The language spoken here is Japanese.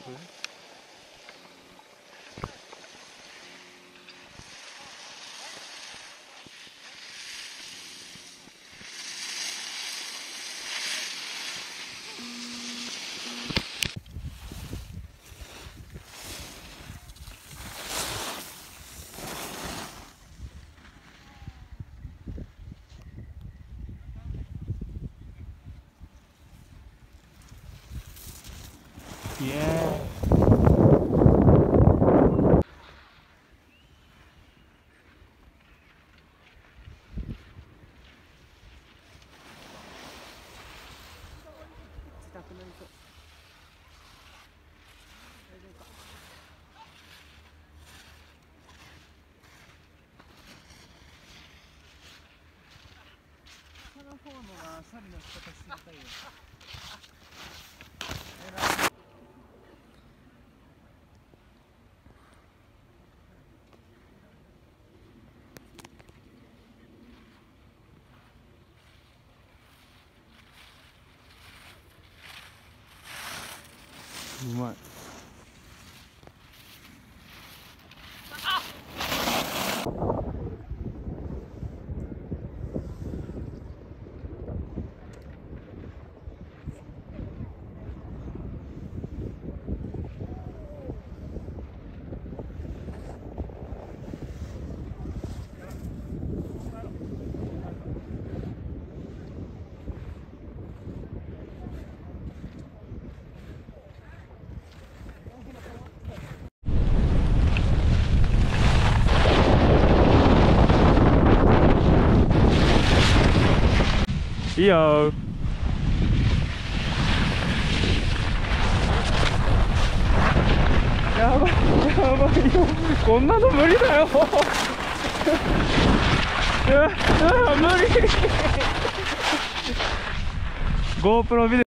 イエーイ。下の方のな処理の仕方知りたいよ。うまい。いいよ。やばいやばいよ、こんなの無理だよ。無理。GoPro ビデオ